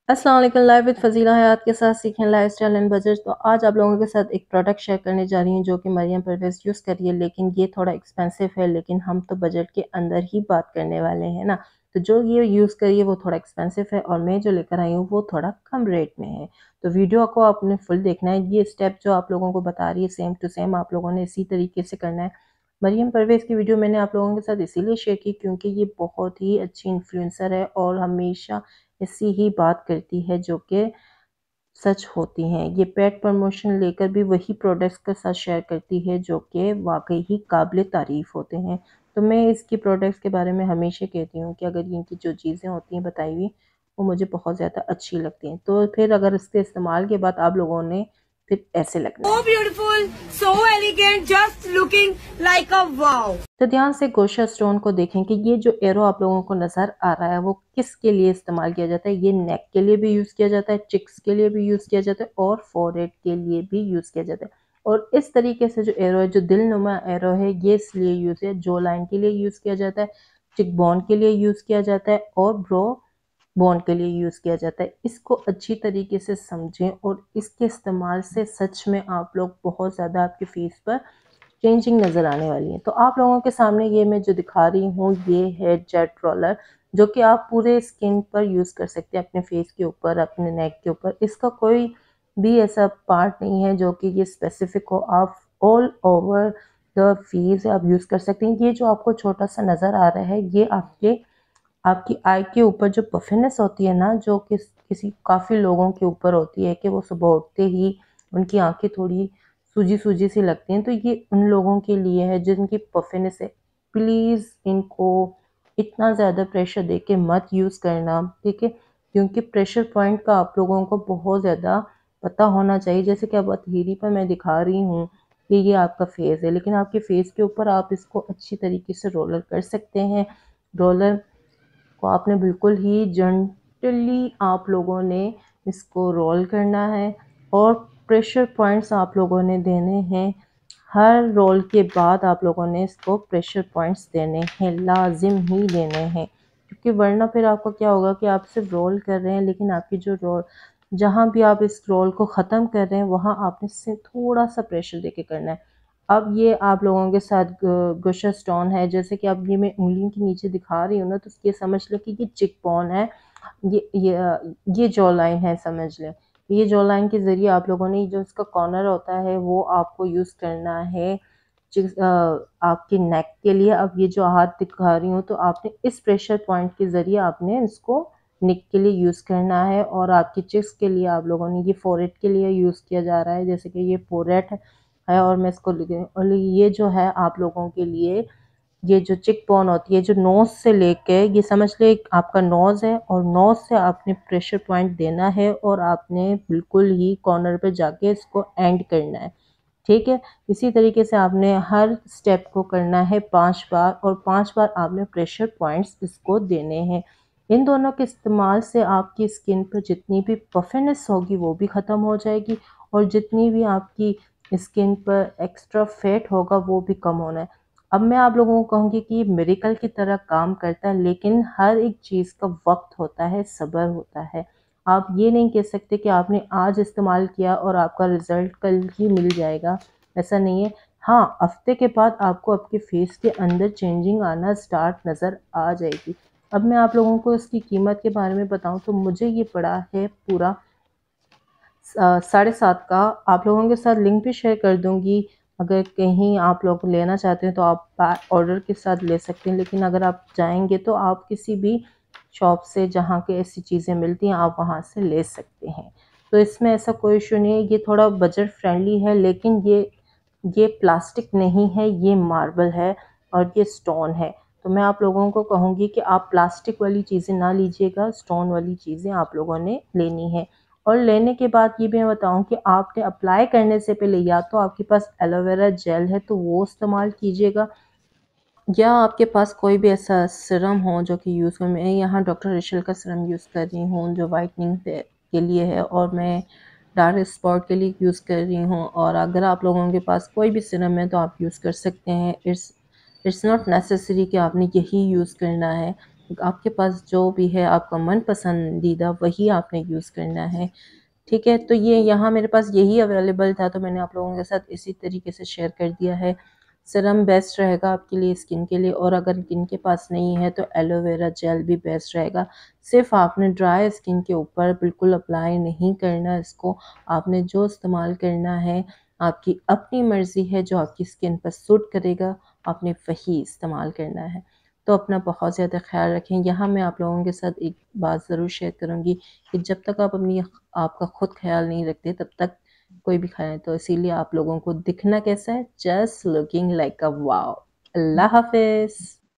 अस्सलाम वालेकुम। Live with फ़ज़ीला हयात के साथ सीखें लाइफ़स्टाइल एंड बजट। तो आज आप लोगों के साथ एक प्रोडक्ट शेयर करने जा रही हूँ जो कि मरियम परवेज़ यूज़ कर रही है, लेकिन ये थोड़ा एक्सपेंसिव है, लेकिन हम तो बजट के अंदर ही बात करने वाले हैं ना। तो जो ये यूज़ करिए वो थोड़ा एक्सपेंसिव है और मैं जो लेकर आई हूँ वो थोड़ा कम रेट में है। तो वीडियो को आपने फुल देखना है। ये स्टेप जो आप लोगों को बता रही है सेम टू सेम आप लोगों ने इसी तरीके से करना है। मरियम परवेज़ की वीडियो मैंने आप लोगों के साथ इसीलिए शेयर की क्योंकि ये बहुत ही अच्छी इन्फ्लुएंसर है और हमेशा ऐसी ही बात करती है जो कि सच होती हैं। ये पेड प्रमोशन लेकर भी वही प्रोडक्ट्स के साथ शेयर करती है जो कि वाक़ई ही काबिल तारीफ़ होते हैं। तो मैं इसकी प्रोडक्ट्स के बारे में हमेशा कहती हूँ कि अगर इनकी जो चीज़ें होती हैं बताई हुई, वो मुझे बहुत ज़्यादा अच्छी लगती हैं। तो फिर अगर इसके इस्तेमाल के बाद आप लोगों ने फिर ऐसे लगना So है। beautiful, so elegant, just looking like a wow. तो ध्यान से गोशा स्टोन को देखें कि ये जो एरो आप लोगों को नज़र आ रहा है वो किसके लिए इस्तेमाल किया जाता है। ये नेक के लिए भी यूज़ किया जाता है, चिक्स के लिए भी यूज़ किया जाता है और फोरहेड के लिए भी यूज़ किया जाता है। और इस तरीके से जो एरो है, जो दिलनुमा एरो है, ये इसलिए यूज़ है, जो लाइन के लिए यूज़ किया जाता है, चिक बोन के लिए यूज़ किया जाता है और ब्रो बोन के लिए यूज़ किया जाता है। इसको अच्छी तरीके से समझें और इसके इस्तेमाल से सच में आप लोग बहुत ज़्यादा आपके फेस पर चेंजिंग नज़र आने वाली है। तो आप लोगों के सामने ये मैं जो दिखा रही हूँ ये है जेट रोलर, जो कि आप पूरे स्किन पर यूज़ कर सकते हैं, अपने फेस के ऊपर, अपने नेक के ऊपर। इसका कोई भी ऐसा पार्ट नहीं है जो कि ये स्पेसिफिक हो, आप ऑल ओवर द फेस आप यूज़ कर सकते हैं। ये जो आपको छोटा सा नज़र आ रहा है ये आपकी आई के ऊपर जो पफिनेस होती है ना, जो किसी काफ़ी लोगों के ऊपर होती है कि वो सुबह उठते ही उनकी आंखें थोड़ी सूजी सूजी सी लगती हैं, तो ये उन लोगों के लिए है जिनकी पफिनेस है। प्लीज़ इनको इतना ज़्यादा प्रेशर दे के मत यूज़ करना, ठीक है, क्योंकि प्रेशर पॉइंट का आप लोगों को बहुत ज़्यादा पता होना चाहिए। जैसे कि अब हथेली पर मैं दिखा रही हूँ कि ये आपका फेस है, लेकिन आपके फेस के ऊपर आप इसको अच्छी तरीके से रोलर कर सकते हैं। रोलर को आपने बिल्कुल ही जेंटली आप लोगों ने इसको रोल करना है और प्रेशर पॉइंट्स आप लोगों ने देने हैं। हर रोल के बाद आप लोगों ने इसको प्रेशर पॉइंट्स देने हैं, लाजिम ही देने हैं, क्योंकि वरना फिर आपको क्या होगा कि आप सिर्फ रोल कर रहे हैं लेकिन आपकी जो रोल, जहाँ भी आप इस रोल को ख़त्म कर रहे हैं वहाँ आपने से थोड़ा सा प्रेशर देके करना है। अब ये आप लोगों के साथ गोशा स्टोन है, जैसे कि अब ये मैं उंगलियों के नीचे दिखा रही हूँ ना, तो ये समझ लो कि ये चिक बोन है, ये जॉ लाइन है, समझ लें। ये जॉ लाइन के ज़रिए आप लोगों ने जो इसका कॉर्नर होता है वो आपको यूज़ करना है आपके नेक के लिए। अब ये जो हाथ दिखा रही हूँ तो आपने इस प्रेशर पॉइंट के ज़रिए आपने इसको नेक के लिए यूज़ करना है और आपकी चिक्स के लिए आप लोगों ने ये फोरहेड के लिए यूज़ किया जा रहा है, जैसे कि ये फोरहेड है और मैं इसको लिख रही हूँ। और ये जो है आप लोगों के लिए, ये जो चिक बोन होती है, जो नोज़ से लेके, ये समझ ले आपका नोज़ है और नोज़ से आपने प्रेशर पॉइंट देना है और आपने बिल्कुल ही कॉर्नर पे जाके इसको एंड करना है, ठीक है। इसी तरीके से आपने हर स्टेप को करना है 5 बार और 5 बार आपने प्रेशर पॉइंट्स इसको देने हैं। इन दोनों के इस्तेमाल से आपकी स्किन पर जितनी भी पफिनेस होगी वो भी ख़त्म हो जाएगी और जितनी भी आपकी स्किन पर एक्स्ट्रा फैट होगा वो भी कम होना है। अब मैं आप लोगों को कहूँगी कि ये मिरेकल की तरह काम करता है, लेकिन हर एक चीज़ का वक्त होता है, सब्र होता है। आप ये नहीं कह सकते कि आपने आज इस्तेमाल किया और आपका रिज़ल्ट कल ही मिल जाएगा, ऐसा नहीं है। हाँ, हफ्ते के बाद आपको आपके फेस के अंदर चेंजिंग आना स्टार्ट नज़र आ जाएगी। अब मैं आप लोगों को इसकी कीमत के बारे में बताऊँ तो मुझे ये पड़ा है पूरा 7.5 का। आप लोगों के साथ लिंक भी शेयर कर दूँगी, अगर कहीं आप लोग लेना चाहते हैं तो आप ऑर्डर के साथ ले सकते हैं, लेकिन अगर आप जाएँगे तो आप किसी भी शॉप से जहाँ के ऐसी चीज़ें मिलती हैं आप वहाँ से ले सकते हैं। तो इसमें ऐसा कोई इशू नहीं है, ये थोड़ा बजट फ्रेंडली है, लेकिन ये प्लास्टिक नहीं है, ये मार्बल है और ये स्टोन है। तो मैं आप लोगों को कहूँगी कि आप प्लास्टिक वाली चीज़ें ना लीजिएगा, स्टोन वाली चीज़ें आप लोगों ने लेनी है। और लेने के बाद ये भी मैं बताऊँ कि आपने अप्लाई करने से पहले या तो आपके पास एलोवेरा जेल है तो वो इस्तेमाल कीजिएगा, या आपके पास कोई भी ऐसा सीरम हो जो कि यूज़ हो। मैं यहाँ डॉक्टर रिशल का सीरम यूज़ कर रही हूँ जो वाइटनिंग के लिए है और मैं डार्क स्पॉट के लिए यूज़ कर रही हूँ। और अगर आप लोगों के पास कोई भी सीरम है तो आप यूज़ कर सकते हैं। इट्स नॉट नेसेसरी कि आपने यही यूज़ करना है। आपके पास जो भी है आपका मन पसंदीदा वही आपने यूज़ करना है, ठीक है। तो ये यहाँ मेरे पास यही अवेलेबल था तो मैंने आप लोगों के साथ इसी तरीके से शेयर कर दिया है। सीरम बेस्ट रहेगा आपके लिए स्किन के लिए, और अगर इनके पास नहीं है तो एलोवेरा जेल भी बेस्ट रहेगा। सिर्फ आपने ड्राई स्किन के ऊपर बिल्कुल अप्लाई नहीं करना इसको, आपने जो इस्तेमाल करना है आपकी अपनी मर्ज़ी है, जो आपकी स्किन पर सूट करेगा आपने वही इस्तेमाल करना है। तो अपना बहुत ज़्यादा ख़्याल रखें। यहाँ मैं आप लोगों के साथ एक बात ज़रूर शेयर करूँगी कि जब तक आप आपका खुद ख़्याल नहीं रखते तब तक कोई भी खाए, तो इसीलिए आप लोगों को दिखना कैसा है, just looking like a wow. अल्लाह हाफ़िज़।